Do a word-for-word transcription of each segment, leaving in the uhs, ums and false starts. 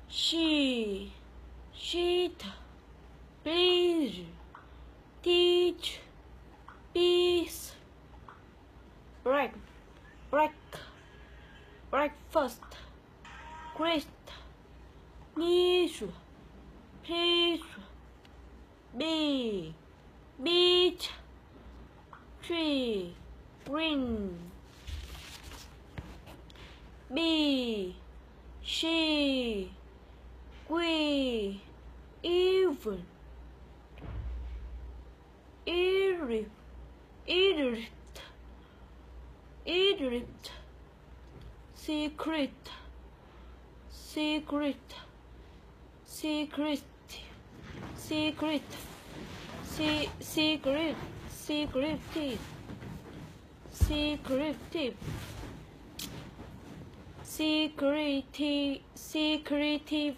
she, sheet, please, teach, peace, break, break, breakfast, great, measure, please, be, beach, tree, green, be, she, we, even, Egypt, Egypt, Egypt, secret, secret, secret, secret, se secret, secretive, secretive, secretive, secretive,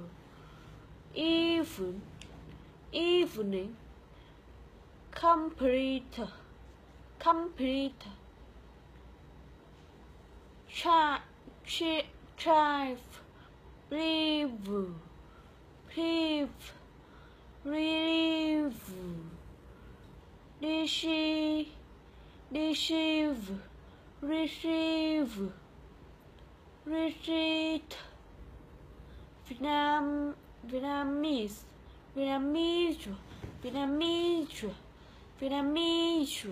even, evening, complete, complete, chi, chi, chive, leave, leave, relieve, receive, receive, receive, retreat, Vietnam, Vietnamese, Vietnamese, Vietnamese, Vietnamese,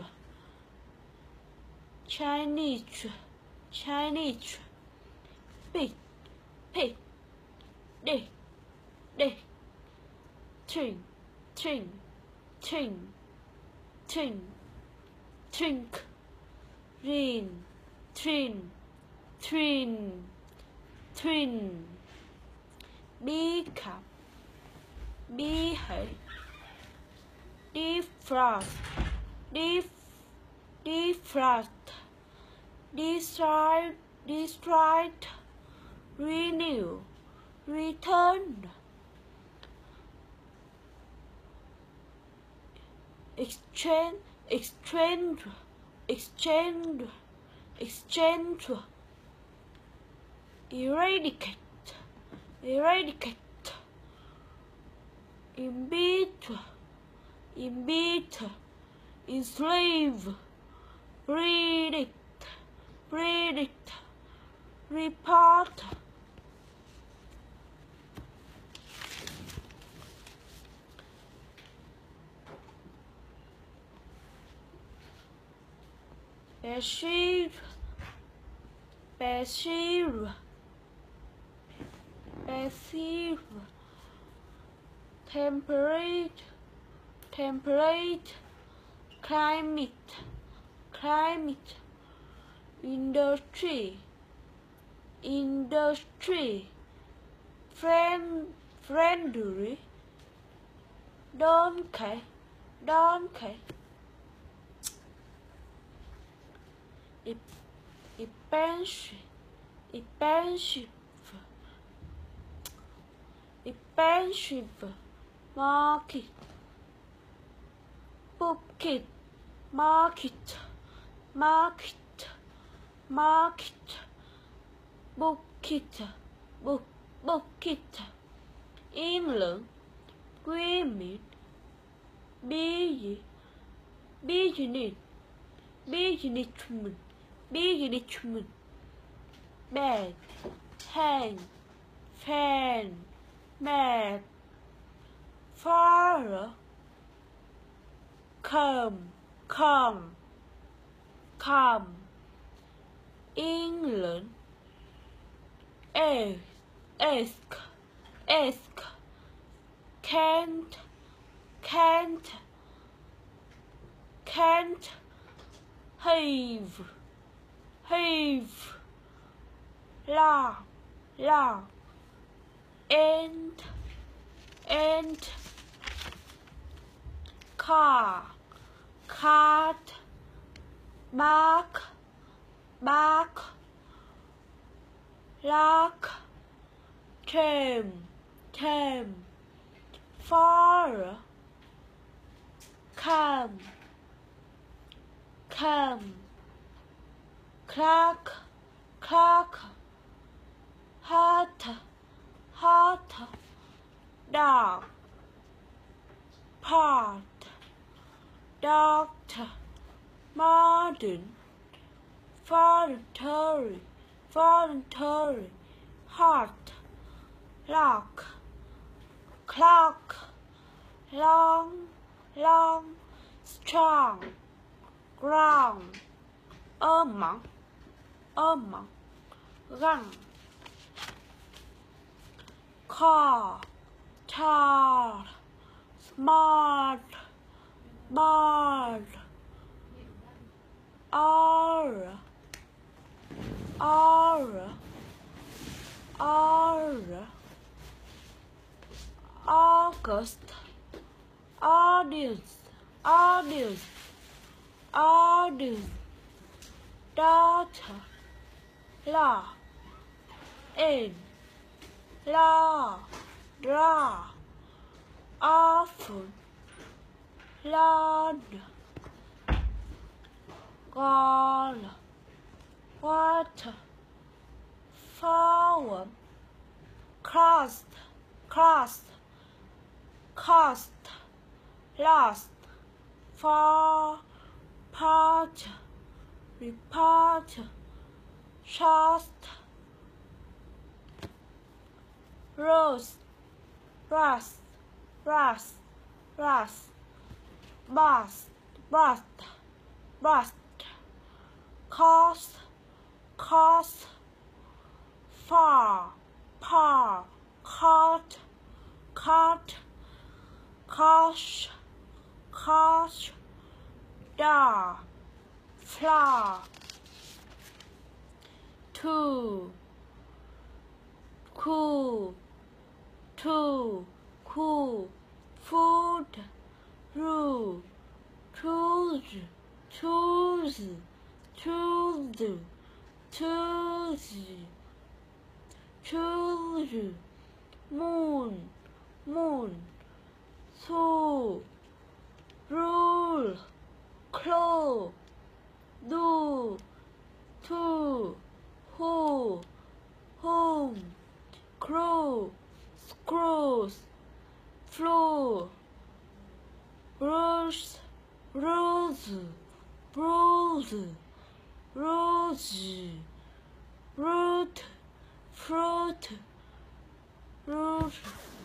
Chinese, Chinese, big, pig, day, day, twin, twin, twin, twin, twink, rain, twin, twin, twin, bee cup, bee hay, defrost, def, defrost, destroy, destroyed, renew, return, exchange, exchange, exchange, exchange, eradicate, eradicate, embit, embit, enslave, predict, predict, report, Bashir, Bashir, Bashir, temperate, temperate, climate, climate, industry, industry, friend, friendly, donkey, donkey, expensive, expensive, expensive, market, bucket, market, market, market, bucket, book, bucket, England, women, busy, business, businessman, businessman, bed, hand, fan, mad, father, come, come, come, England, ask, ask, ask, can't, can't, can't, have, have, laugh, laugh, and, and, car, cart, mark, bark, lark, term, term, for, come, come, clock, clock, heart, heart. pot, dog, pot, doctor, modern, voluntary, voluntary, heart, lock, clock, long, long, strong, ground, among, among, run, car, tall, smart, smart, aura, aura, aura, August, audience, audience, audience, daughter, law, in, law, draw, often, lawn, gone, water, forward, crossed, crossed, cost, lost, for, part, report, trust, rose, rust, rust, rust, bust, bust, bust, cost, cost, far, par, caught, caught, cosh, cosh, da, flour, two, cool, two, cool, food, rule, choose, choose, choose, choose, choose, moon, moon, so, rule, claw, do, to, who, home, crew, screws, flew, rules, rules, rules, rose, root, fruit, root.